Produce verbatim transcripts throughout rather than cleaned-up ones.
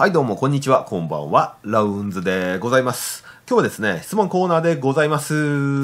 はいどうもこんにちは、こんばんは、ラウンズでございます。今日はですね、質問コーナーでございます。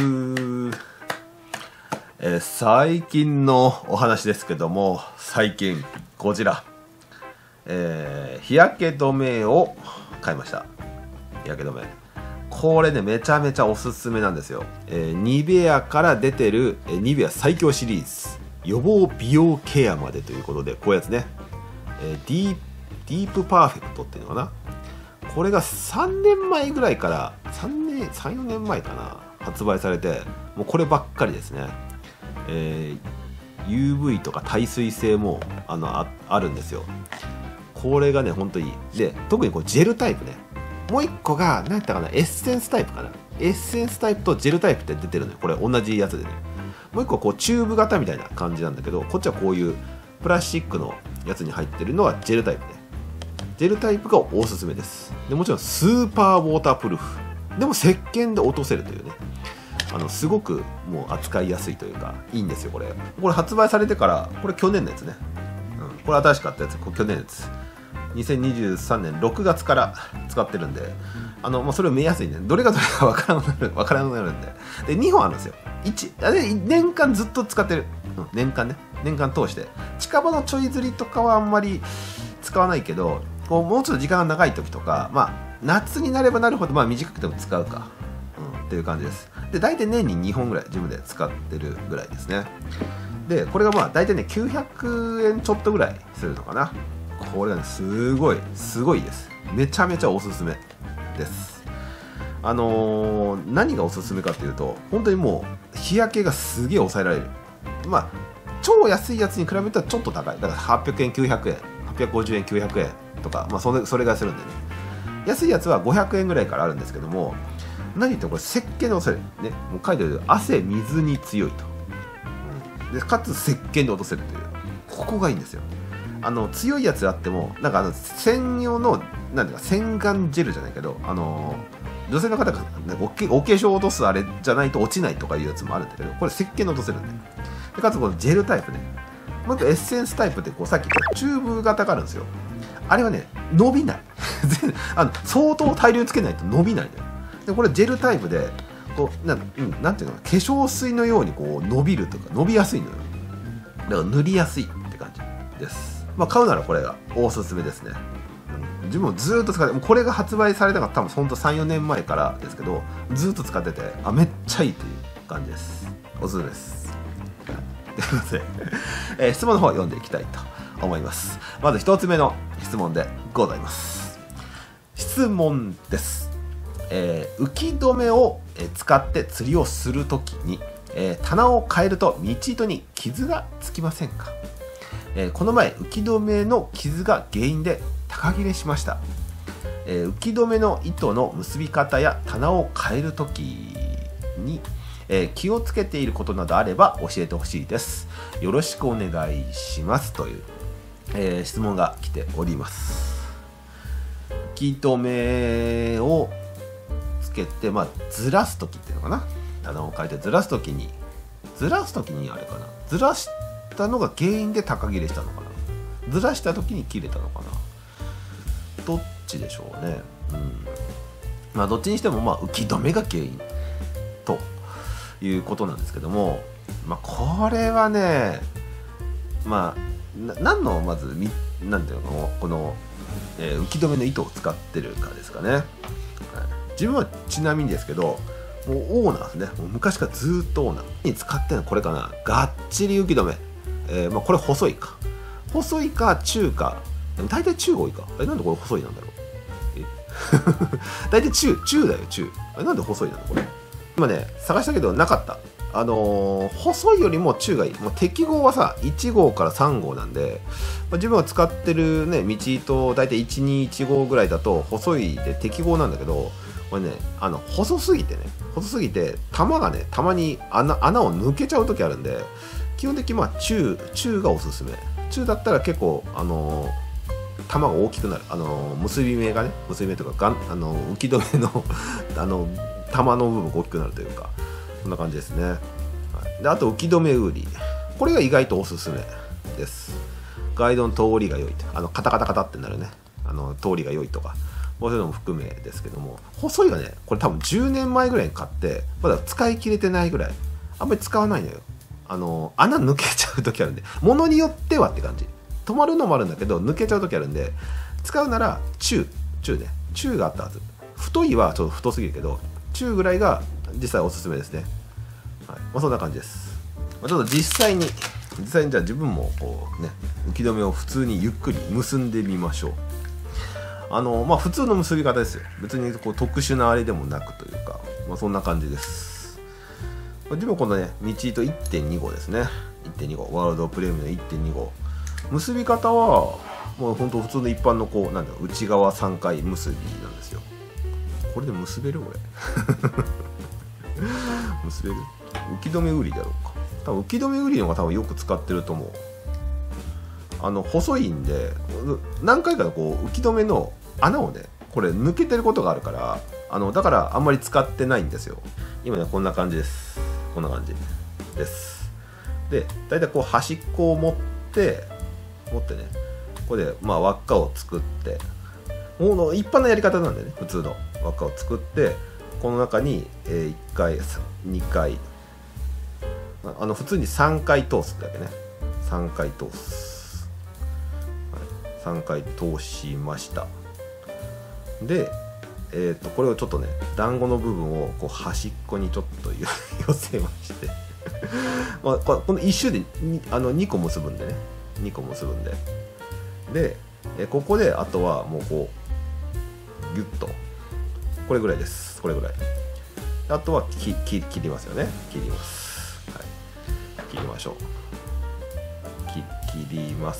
えー、最近のお話ですけども、最近こちら、えー、日焼け止めを買いました。日焼け止めこれね、めちゃめちゃおすすめなんですよ。えー、ニベアから出てる、えー、ニベア最強シリーズ予防美容ケアまでということで、こういうやつね、えー、ディープディープパーフェクトっていうのかな。これがさんねんまえぐらいからさんねんさんよねんまえかな、発売されて、もうこればっかりですね。えー、ユーブイ とか耐水性も あの あ, あるんですよ。これがね本当にいい。で特にこうジェルタイプね、もう一個が何やったかな、エッセンスタイプかな。エッセンスタイプとジェルタイプって出てるのよ。これ同じやつでね。もう一個はこうチューブ型みたいな感じなんだけど、こっちはこういうプラスチックのやつに入ってるのはジェルタイプね。ジェルタイプがおすすめです。でもちろんスーパーウォータープルーフでも石鹸で落とせるというね、あのすごくもう扱いやすいというかいいんですよ。これこれ発売されてから、これ去年のやつね、うん、これ新しかったやつ、これ去年のやつにせんにじゅうさんねんろくがつから使ってるんで、あの、まあ、それを見やすいね。どれがどれかわからなくなるわからなくなるんで、でにほんあるんですよ。いちあれ年間ずっと使ってる、うん、年間ね、年間通して近場のちょい釣りとかはあんまり使わないけど、こうもうちょっと時間が長い時とか、まあ、夏になればなるほど、まあ、短くても使うか、うん、っていう感じです。で大体年ににほんぐらい自分で使ってるぐらいですね。でこれがまあ大体ねきゅうひゃくえんちょっとぐらいするのかな。これがねすごいすごいです。めちゃめちゃおすすめです。あのー、何がおすすめかっていうと、本当にもう日焼けがすげえ抑えられる。まあ超安いやつに比べたらちょっと高い。だからはっぴゃくえんきゅうひゃくえんはっぴゃくごじゅうえんきゅうひゃくえんとか、まあ、それそれがするんでね。安いやつはごひゃくえんぐらいからあるんですけども、何言ってもこれ石鹸で落とせる、ね、もう書いてある汗水に強いと、うん、でかつ石鹸で落とせるという、ここがいいんですよ。あの強いやつあっても、なんかあの専用のなんていうか洗顔ジェルじゃないけど、あの女性の方が、ね、お, お化粧落とすあれじゃないと落ちないとかいうやつもあるんだけど、これ石鹸で落とせるんで、でかつこのジェルタイプね、もう一個エッセンスタイプってこうさっき言ったチューブ型があるんですよ。あれはね伸びないあの相当大量つけないと伸びないんだよ。でこれジェルタイプでこう な,、うん、なんていうのかな、化粧水のようにこう伸びるとか伸びやすいのよ。だから塗りやすいって感じです。まあ買うならこれがおすすめですね。うん、自分もずーっと使って、もうこれが発売されたのが多分ほんとさんよねんまえからですけど、ずーっと使ってて、あめっちゃいいという感じです。おすすめです。ということで、えー、質問の方を読んでいきたいと思います。まずひとつめの質問でございます。質問です。えー、浮き止めを使って釣りをするときに、えー、棚を変えると道糸に傷がつきませんか？えー、この前浮き止めの傷が原因で高切れしました。えー、浮き止めの糸の結び方や棚を変えるときにえー、気をつけていることなどあれば教えてほしいです。よろしくお願いしますという、えー、質問が来ております。浮き止めをつけて、まあ、ずらすときっていうのかな、棚を変えてずらすときにずらすときにあれかな、ずらしたのが原因で高切れしたのかな、ずらしたときに切れたのかな、どっちでしょうね。うん、まあどっちにしてもまあ浮き止めが原因ということなんですけども、まあ、これはね、まあ、何のまずみなんていうのこの、えー、浮き止めの糸を使ってるかですかね。はい、自分はちなみにですけど、もうオーナーですね。もう昔からずっとオーナーに使ってるのはこれかな。がっちり浮き止め。えーまあ、これ細いか細いか中か、大体中が多いか。えなんでこれ細いなんだろう。え大体中中だよ中。えなんで細いなのこれ。今ね探したけどなかった。あのー、細いよりも中がいい。もう適合はさいち号からさん号なんで、まあ、自分が使ってるね道糸大体いちにいち号ぐらいだと細いで適合なんだけど、これねあの細すぎてね細すぎて玉がねたまに 穴, 穴を抜けちゃう時あるんで、基本的にまあ中中がおすすめ。中だったら結構あのー玉が大きくなる、あのー、結び目がね結び目とかがん、あのー、浮き止めのあの玉の部分が大きくなるというか、そんな感じですね。はい、であと浮き止めウーリー、これが意外とおすすめです。ガイドの通りが良いと、あのカタカタカタってなるね、 あの通りが良いとか、そういうのも含めですけども、細いはねこれ多分じゅうねんまえぐらいに買ってまだ使い切れてないぐらい、あんまり使わないのよ。あの穴抜けちゃう時あるんで、ものによってはって感じ。止まるのもあるんだけど抜けちゃう時あるんで、使うなら中中ね中があったはず。太いはちょっと太すぎるけど中ぐらいが実際おすすめですね。はい、まあ、そんな感じです。まあ、ちょっと実際に実際にじゃあ自分もこうね浮き止めを普通にゆっくり結んでみましょう。あのまあ普通の結び方ですよ。別にこう特殊なあれでもなくというか、まあ、そんな感じです。自分このね道糸 いってんに 号ですね。 いってんに 号ワールドプレミアムの いってんに 号、結び方はもう本当普通の一般のこうなんだろう内側さんかい結びなんですよ。これで結べる俺結べる浮き止め売りだろうか。多分浮き止め売りの方が多分よく使ってると思う。あの細いんで何回かこう浮き止めの穴をねこれ抜けてることがあるから、あのだからあんまり使ってないんですよ。今ねこんな感じです。こんな感じです。でだいたいこう端っこを持って持ってねこれでまあ輪っかを作って、もう一般のやり方なんでね普通の輪っかを作って、この中に、えー、いっかいにかいあの普通にさんかい通すってだけね。さんかい通す、はい、さんかい通しました。でえー、とこれをちょっとね団子の部分をこう端っこにちょっと寄せましてまあこのいっ周で に, あのにこ結ぶんでねにこ結ぶんででえここであとはもうこうギュッとこれぐらいです。これぐらいあとはきき切りますよね。切ります、はい、切りましょう。き切ります、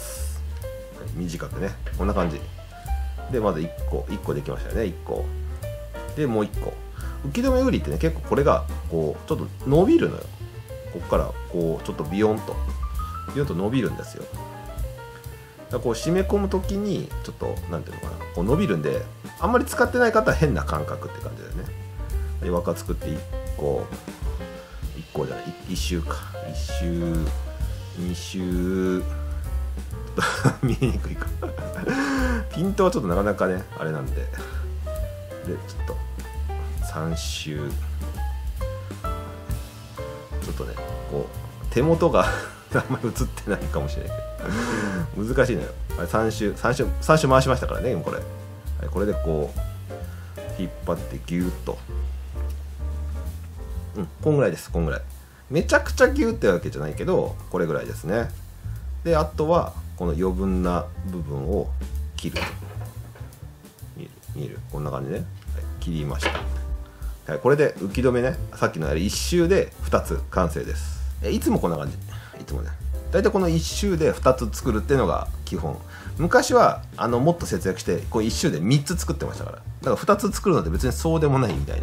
はい、短くねこんな感じで、まずいっこいっこできましたよね。いっこでもういっこ浮き止め売りってね結構これがこうちょっと伸びるのよ。ここからこうちょっとビヨンとビヨンと伸びるんですよ。だからこう締め込む時にちょっとなんていうのかなこう伸びるんで、あんまり使ってない方は変な感覚って感じだよね。で輪っか作っていっこいっこじゃないいっ周かいっ周に周見えにくいかピントはちょっとなかなかねあれなんで、でちょっとさん周ちょっとねこう手元があんまり映ってないかもしれないけど難しいのよ。あれさん周さん周さん周回しましたからね今これ。これでこう引っ張ってギューッと、うんこんぐらいです。こんぐらいめちゃくちゃギューってわけじゃないけどこれぐらいですね。であとはこの余分な部分を切る見る見るこんな感じね、はい、切りました。はい、これで浮き止めねさっきのあれいっ周でふたつ完成です。えいつもこんな感じいつもねだいたいこのいっ周でふたつ作るっていうのが基本。昔はあのもっと節約してこういっ周でみっつ作ってましたから、だからふたつ作るのって別にそうでもないみたいな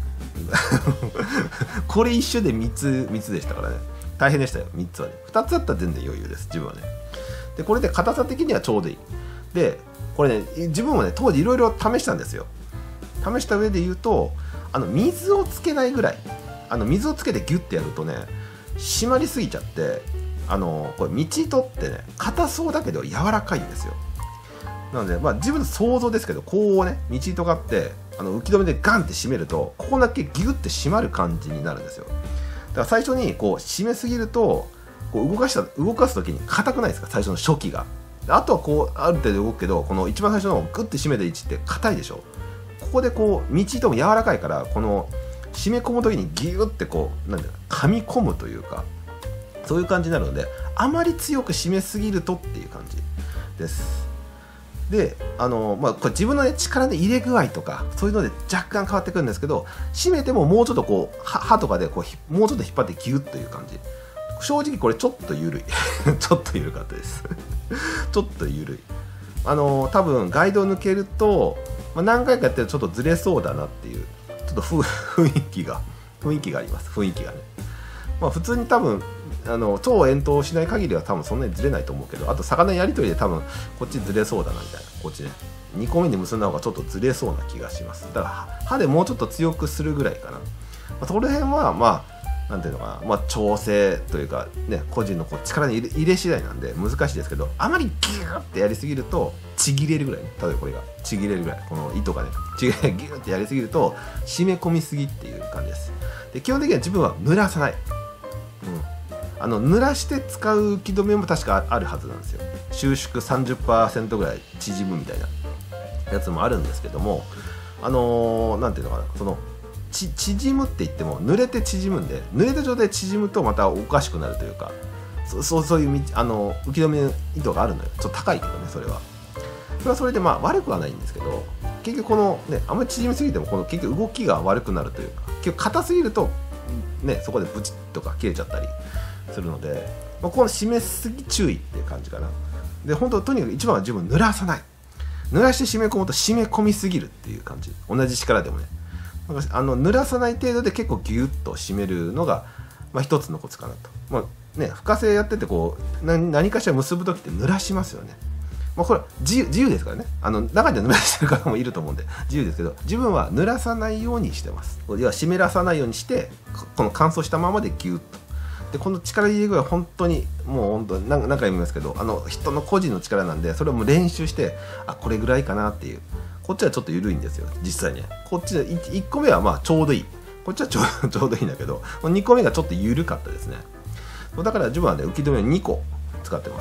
これいっ周でみっつみっつでしたからね大変でしたよ。みっつはねふたつだったら全然余裕です自分はね。でこれで硬さ的にはちょうどいい。でこれね自分もね当時いろいろ試したんですよ。試した上で言うとあの水をつけないぐらい、あの水をつけてギュッてやるとね締まりすぎちゃって、あのこれ道糸ってね硬そうだけど柔らかいんですよ。なのでまあ自分の想像ですけどこうね道糸があってあの浮き止めでガンって締めるとここだけギュッて締まる感じになるんですよ。だから最初にこう締めすぎるとこう動かした動かす時に硬くないですか最初の初期が。あとはこうある程度動くけどこの一番最初のグッて締めた位置って硬いでしょ。ここでこう道糸も柔らかいからこの締め込む時にギュッてこうなんだろう噛み込むというかそういう感じになるので、あまり強く締めすぎるとっていう感じです。であのまあこれ自分の、ね、力の入れ具合とかそういうので若干変わってくるんですけど、締めてももうちょっとこう刃とかでこうもうちょっと引っ張ってギュッという感じ。正直これちょっと緩いちょっと緩かったですちょっと緩い。あの多分ガイドを抜けると、まあ、何回かやってるとちょっとずれそうだなっていうちょっと雰囲気が雰囲気があります。雰囲気がね、まあ、普通に多分あの超遠投しない限りは多分そんなにずれないと思うけど、あと魚やり取りで多分こっちずれそうだなみたいな、こっちねにこめに結んだ方がちょっとずれそうな気がします。だから刃でもうちょっと強くするぐらいかな。まあ、その辺はまあなんていうのかな、まあ、調整というか、ね、個人のこう力に入れ入れ次第なんで難しいですけど、あまりギューってやりすぎるとちぎれるぐらい、ね、例えばこれがちぎれるぐらい、この糸がねちぎれギューってやりすぎると締め込みすぎっていう感じです。で基本的には自分は濡らさない、うん、あの濡らして使う浮き止めも確かあるはずなんですよ。収縮 さんじゅっパーセント ぐらい縮むみたいなやつもあるんですけども、あのー、なんていうのかな、そのち縮むって言っても濡れて縮むんで、濡れた状態で縮むとまたおかしくなるというか、そそうそういうあの浮き止めの糸があるのよ。ちょっと高いけどね、それはそれはそれでまあ悪くはないんですけど、結局このねあんまり縮みすぎてもこの結局動きが悪くなるというか、結局硬すぎるとねそこでブチッとか切れちゃったりするので、まあ、この締めすぎ注意っていう感じかな。で本当とにかく一番は自分濡らさない、濡らして締め込むと締め込みすぎるっていう感じ。同じ力でもね、なんかあの濡らさない程度で結構ギュッと締めるのが、まあ、一つのコツかなと。まあね、深製やっててこう 何, 何かしら結ぶ時って濡らしますよね。まあ、これ自由自由ですからね、あの中で濡らしてる方もいると思うんで自由ですけど、自分は濡らさないようにしてます。要は湿らさないようにして、この乾燥したままでギュッと。でこの力入れ具合は本当にもう本当に何回も言いますけど、あの人の個人の力なんで、それをもう練習して、あこれぐらいかなっていう。こっちはちょっと緩いんですよ実際に。こっちで いっこめはまあちょうどいい、こっちはちょうちょうどいいんだけど、にこめがちょっと緩かったですね。だから自分はね浮き止めをにこ使ってます。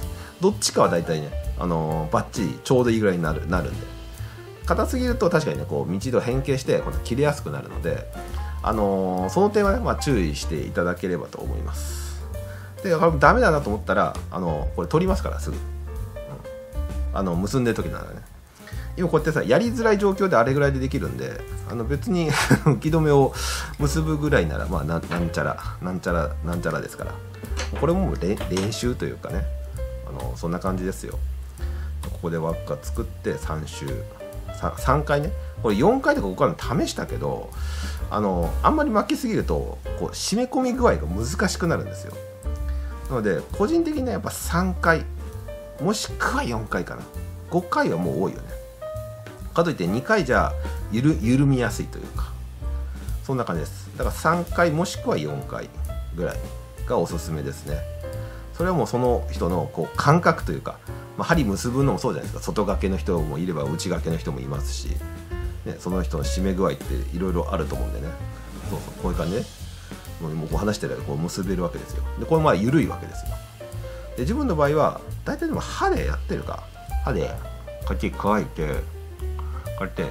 どっちかは大体ね、あのー、バッチリちょうどいいぐらいになるなるんで、硬すぎると確かにねこう道と変形して今度切れやすくなるので、あのー、その点はね、まあ、注意していただければと思います。でダメだなと思ったら、あのー、これ取りますからすぐ、うん、あの結んでる時ならね。今こうやってさやりづらい状況であれぐらいでできるんで、あの別に浮き止めを結ぶぐらいならまあ な, なんちゃらなんちゃらなんちゃらですから、これももう練習というかね、あのそんな感じですよ。ここで輪っか作ってさん周 3, さんかいね、これよんかいとかごかいも試したけど、あのあんまり巻きすぎるとこう締め込み具合が難しくなるんですよ。なので個人的にはやっぱさんかいもしくはよんかいかな。ごかいはもう多いよね。かといってにかいじゃゆる緩みやすいというか、そんな感じです。だからさんかいもしくはよんかいぐらいがおすすめですね。それはもうその人のこう感覚というか、まあ、針結ぶのもそうじゃないですか。外掛けの人もいれば内掛けの人もいますし、ね、その人の締め具合っていろいろあると思うんでね。そうそうこういう感じで、ね、もうこう話してる間こう結べるわけですよ。でこれまあ緩いわけですよ。で自分の場合は大体でも歯でやってるか、歯でこっち乾いてこうやって、うん、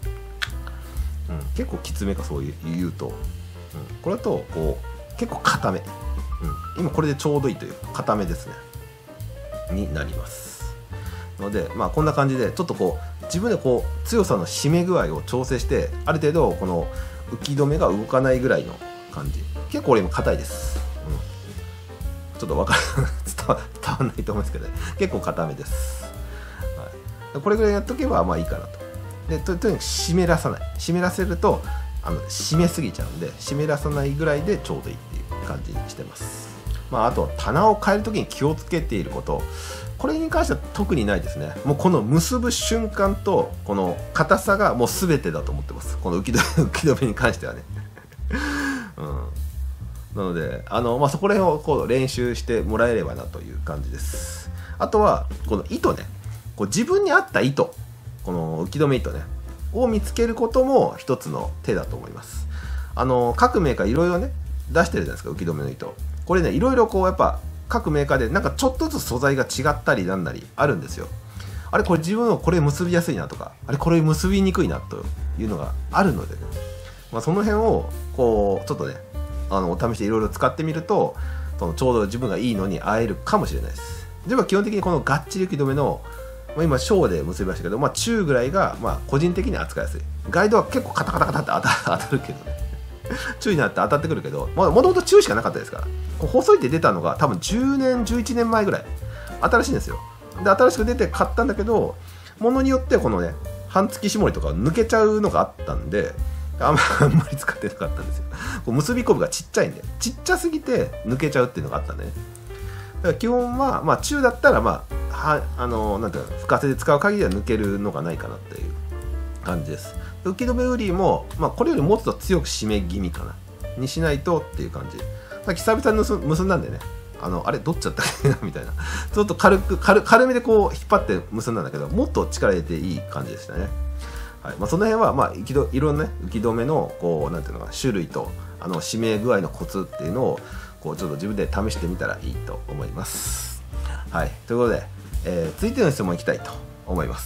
結構きつめかそう言うと、うん、これだとこう結構固め、うん、今これでちょうどいいという固めですねになりますので、まあこんな感じでちょっとこう自分でこう強さの締め具合を調整して、ある程度この浮き止めが動かないぐらいの感じ。結構俺今硬いです、うん、ちょっと分から伝わ伝わんないと思うんですけど、ね、結構硬めです、はい、これぐらいやっとけばまあいいかなと。で と, とにかく湿らさない、湿らせるとあの締めすぎちゃうんで、湿らさないぐらいでちょうどいいっていう感じにしてます。まあ、あと棚を変えるときに気をつけていること、これに関しては特にないですね。もうこの結ぶ瞬間とこの硬さがもう全てだと思ってます。この浮き止め、浮き止めに関してはね、うん、なのであの、まあ、そこら辺をこう練習してもらえればなという感じです。あとはこの糸ね、こう自分に合った糸、この浮き止め糸ねを見つけることも一つの手だと思います。あの各メーカーいろいろね出してるじゃないですか、浮き止めの糸。これねいろいろこうやっぱ各メーカーでなんかちょっとずつ素材が違ったりなんなりあるんですよ。あれこれ自分のこれ結びやすいなとか、あれこれ結びにくいなというのがあるのでね、まあ、その辺をこうちょっとねあのお試しでいろいろ使ってみると、そのちょうど自分がいいのに会えるかもしれないです。自分は基本的にこのがっちり浮き止めの、まあ、今小で結びましたけど、まあ、中ぐらいがまあ個人的に扱いやすい。ガイドは結構カタカタカタって当た、当たるけどね中になって当たってくるけど、もともと中しかなかったですから、こう細いって出たのが多分じゅうねんじゅういちねんまえぐらい新しいんですよ。で新しく出て買ったんだけど、ものによってこのね半月絞りとか抜けちゃうのがあったんで、あんまあんまり使ってなかったんですよ。こう結びこぶがちっちゃいんで、ちっちゃすぎて抜けちゃうっていうのがあったんでね。だから基本は、まあ、中だったら、まあ、はあのなんていうか深瀬で使う限りは抜けるのがないかなっていう感じです。浮き止めウリも、まあ、これよりもうちょっと強く締め気味かなにしないとっていう感じ。さっき久々に結結んだんでね、あのあれどっちだったっけなみたいな、ちょっと軽く 軽, 軽めでこう引っ張って結んだんだけど、もっと力入れていい感じでしたね。はい、まあ、その辺はまあいろいろね浮き止めのこうなんていうのかな、種類とあの締め具合のコツっていうのをこうちょっと自分で試してみたらいいと思います。はい、ということで、えー、続いての質問いきたいと思います。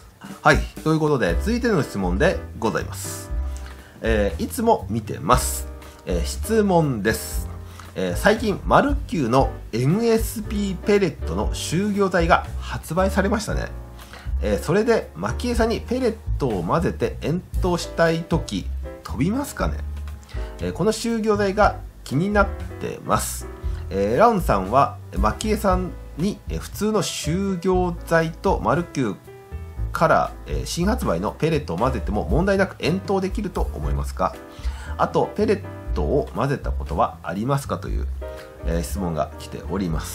はい、ということで続いての質問でございます。えー、いつも見てます。えー、質問です。えー、最近マルキューの エムエスピー ペレットの集合剤が発売されましたね。えー、それで蒔絵さんにペレットを混ぜて遠投したいとき飛びますかね。えー、この集合剤が気になってます。えー、ラウンさんは蒔絵さんに、えー、普通の集合剤とマルキューから、えー、新発売のペレットを混ぜても問題なく遠投できると思いますか。あとペレットを混ぜたことはありますかという、えー、質問が来ております。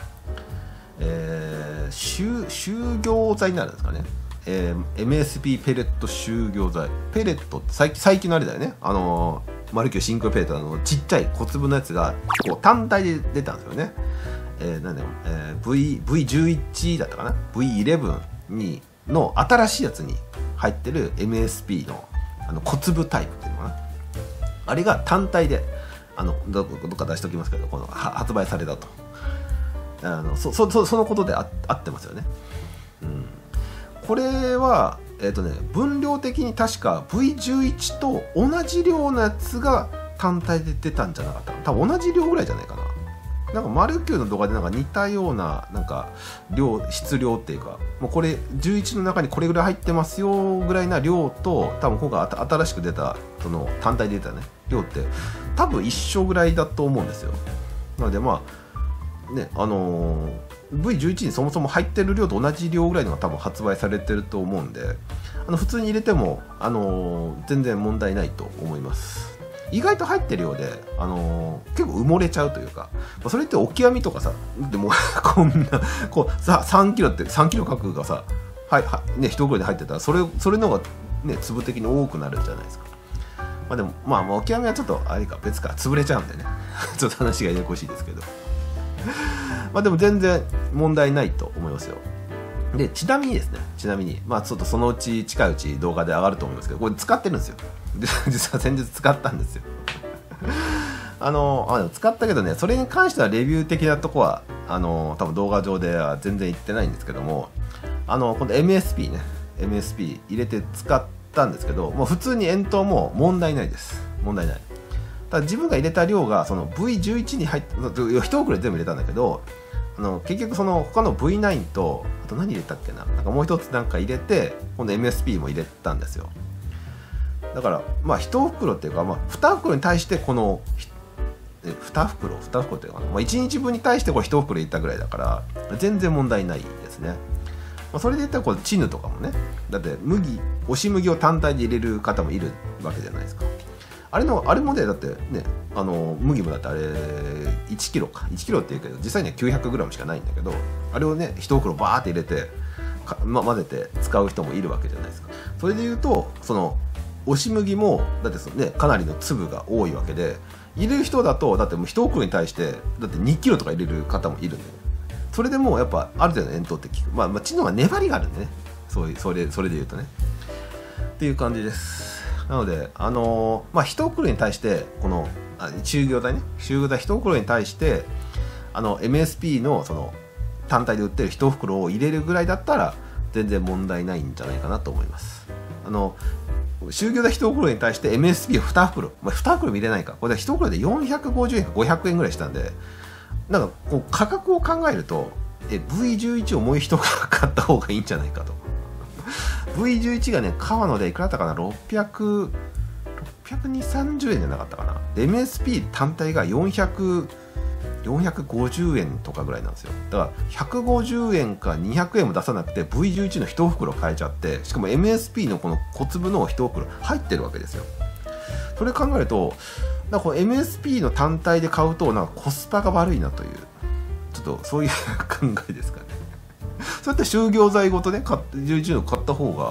えー、集集合剤になるんですかね。えー、エムエスピー ペレット集合剤。ペレットって最近、最近のあれだよね。あのー、マルキュー真空ペレットのちっちゃい小粒のやつがこう単体で出たんですよね。えー、なんだろう、えー、V、ブイじゅういち だったかな ブイイレブン にの新しいやつに入ってる エムエスピー の, あの小粒タイプっていうのかな。あれが単体であの ど, どっか出しておきますけど、この発売されたと。あの そ, そ, そのことで あ, 合ってますよね。うん、これは、えーとね、分量的に確か ブイじゅういち と同じ量のやつが単体で出たんじゃなかったかな。多分同じ量ぐらいじゃないかな。なんかマルキューの動画でなんか似たようななんか量質量っていうか、もうこれじゅういちの中にこれぐらい入ってますよぐらいな量と、多分今回新しく出たその単体で出たね量って多分一緒ぐらいだと思うんですよ。なのでまあね、あのー、ブイじゅういち にそもそも入ってる量と同じ量ぐらいのが多分発売されてると思うんで、あの普通に入れても、あのー、全然問題ないと思います。意外と入ってるようで、あのー、結構埋もれちゃうというか、それってオキアミとかさ、でもこんなこうささんキロってさんキロ角がさ、はいはいね、一袋で入ってたらそれそれの方がね粒的に多くなるじゃないですか。まあでもまあオキアミはちょっとあれか別か潰れちゃうんでねちょっと話がややこしいですけどまあでも全然問題ないと思いますよ。でちなみにですね、ちなみにまあちょっとそのうち近いうち動画で上がると思いますけど、これ使ってるんですよ。実は先日使ったんですよあのあ使ったけどね、それに関してはレビュー的なとこはあの多分動画上では全然言ってないんですけども、あの今度 エムエスピー ね エムエスピー 入れて使ったんですけど、もう普通に遠投も問題ないです。問題ない。ただ自分が入れた量がその ブイじゅういち に入って一袋で全部入れたんだけど、あの結局その他の ブイナイン とあと何入れたっけな、なんかもう一つなんか入れて今度 エムエスピー も入れたんですよ。だからまあいち袋っていうか、まあ、に袋に対してこのに袋に袋っていうかな、まあ、いちにちぶんに対してこれいち袋入れたぐらいだから全然問題ないですね。まあ、それで言ったらこれチヌとかもね、だって麦押し麦を単体で入れる方もいるわけじゃないですか。あれのあれもね、だってね、あの麦もだってあれいちキロかいちキロって言うけど実際には きゅうひゃくグラム しかないんだけど、あれをねいち袋バーって入れてか、ま、混ぜて使う人もいるわけじゃないですか。それで言うとその押し麦もだってその、ね、かなりの粒が多いわけで、入れる人だとだってもういち袋に対してだってにキロとか入れる方もいるんで、ね、それでもうやっぱある程度の遠投って効く、まあ、まあチヌは粘りがあるんでね、そういうそれそれで言うとねっていう感じです。なので、あのーまあ、いち袋に対してこのあ集合体ね集合体いち袋に対してあの エムエスピー のその単体で売ってるいち袋を入れるぐらいだったら全然問題ないんじゃないかなと思います。あの集合体いち袋に対して エムエスピー をに袋、まあ、に袋も入れないか、これいち袋でよんひゃくごじゅうえんかごひゃくえんぐらいしたんで、なんかこう価格を考えるとえ ブイじゅういち をもう一袋買った方がいいんじゃないかとブイじゅういち がね、川野でいくらだったかな、ろっぴゃく、ろっぴゃくにじゅう、さんじゅうえんじゃなかったかな。エムエスピー 単体がよんひゃく、よんひゃくごじゅうえんとかぐらいなんですよ。だからひゃくごじゅうえんかにひゃくえんも出さなくて ブイじゅういち のいち袋買えちゃって、しかも エムエスピー のこの小粒のいち袋入ってるわけですよ。それ考えると、なんかこの エムエスピー の単体で買うとなんかコスパが悪いなという、ちょっとそういう考えですかね。そうやって集合剤ごとね、じゅういちの買った方が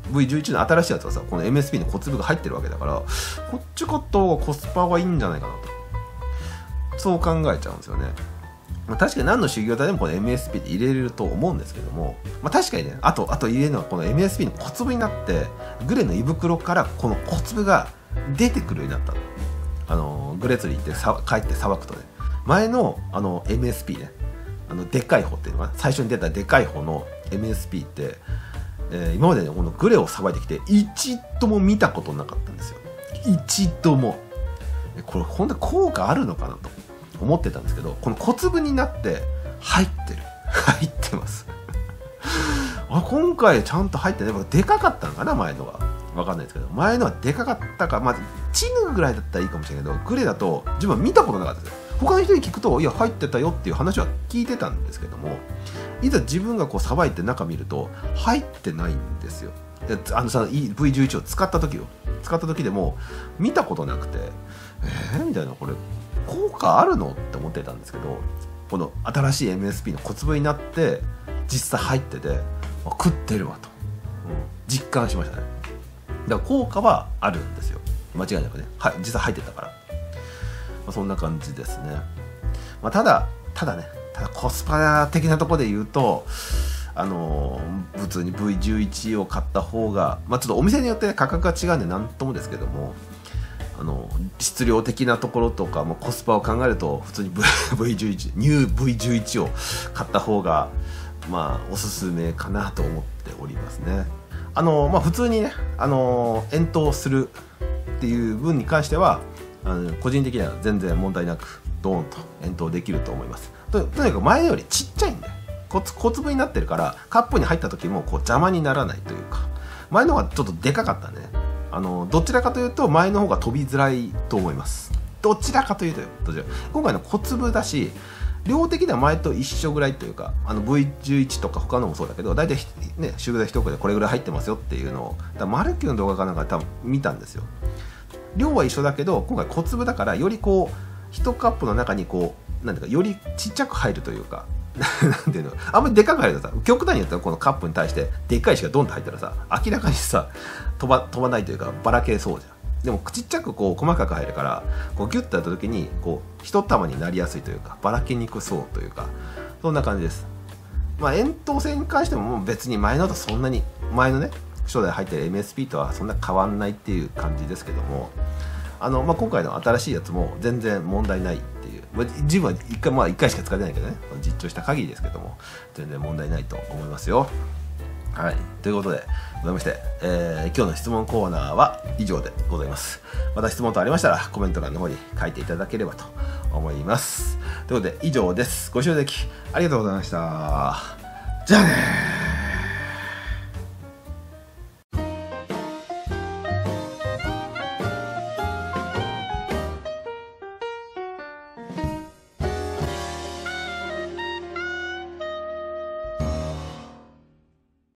ブイじゅういち の新しいやつはさ、この エムエスピー の小粒が入ってるわけだから、こっち買った方がコスパがいいんじゃないかなと、そう考えちゃうんですよね。まあ、確かに何の修行体でもこの エムエスピー って入れれると思うんですけども、まあ、確かにね、あとあと入れるのはこの エムエスピー の小粒になってグレの胃袋からこの小粒が出てくるようになった。あのグレ釣り行ってさ帰ってさばくとね、前のあの エムエスピー ね、あのでっかい方っていうのかな、最初に出たでっかい方の エムエスピー って、えー、今までねこのグレをさばいてきて一度も見たことなかったんですよ。一度も。これ本当に効果あるのかなと思ってたんですけど、この小粒になって入ってる入ってますあ、今回ちゃんと入ってね、でかかったのかな、前のは分かんないですけど、前のはでかかったか、まずチヌぐらいだったらいいかもしれないけど、グレだと自分は見たことなかったですよ。他の人に聞くと、いや入ってたよっていう話は聞いてたんですけども、いざ自分がこうさばいて中見ると入ってないんですよ。であのさ ブイじゅういち を使った時を使った時でも見たことなくて、えー、みたいな、これ効果あるのって思ってたんですけど、この新しい エムエスピー の小粒になって実際入ってて、あ、食ってるわと、うん、実感しましたね。だから効果はあるんですよ、間違いなくね。はい、実際入ってたから、まあ、そんな感じですね。まあ、ただただねただコスパ的なところで言うと、あのー、普通に ブイじゅういち を買った方が、まあ、ちょっとお店によって価格が違うんで何ともですけども、あの質量的なところとかもコスパを考えると普通に ブイじゅういち ニュー ブイじゅういち を買った方がまあおすすめかなと思っておりますね。あのまあ普通にね、あの遠投するっていう分に関しては、あの個人的には全然問題なくドーンと遠投できると思います。と, とにかく前よりちっちゃいんで、小粒になってるからカップに入った時もこう邪魔にならないというか、前の方がちょっとでかかったんでね、あのどちらかというと前の方が飛びづらいと思います。どちらかというとよ、どちら今回の小粒だし、量的には前と一緒ぐらいというか、あの ブイじゅういち とか他のもそうだけど、大体ね、集合一袋でこれぐらい入ってますよっていうのを、だマルキューの動画かなんか多分見たんですよ。量は一緒だけど、今回小粒だから、よりこう、一カップの中にこう、なんていうか、よりちっちゃく入るというか、なんていうの、あんまりでかく入るとさ、極端に言ったらこのカップに対してでっかい石がドンと入ったらさ、明らかにさ、飛ば飛ばないというか、ばらけそうじゃん。でもちっちゃくこう細かく入るから、こうギュッとやった時にこう一玉になりやすいというか、ばらけにくそうというか、そんな感じです。まあ、円筒線に関してももう別に前のとそんなに、前のね初代入ってる エムエスピー とはそんな変わんないっていう感じですけども、あの、まあ、今回の新しいやつも全然問題ないっていう、まあ、自分は一回まあ一回しか使ってないけどね、実調した限りですけども全然問題ないと思いますよ。はい、ということでございまして、えー、今日の質問コーナーは以上でございます。また質問等ありましたらコメント欄の方に書いていただければと思います。ということで以上です。ご視聴いただきありがとうございました。じゃあねー。